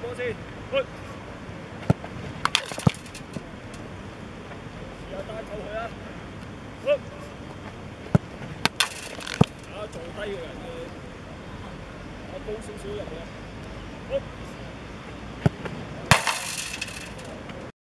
波先，去。試下單抽佢啊！好。做低個人嘅，高少少入去。好。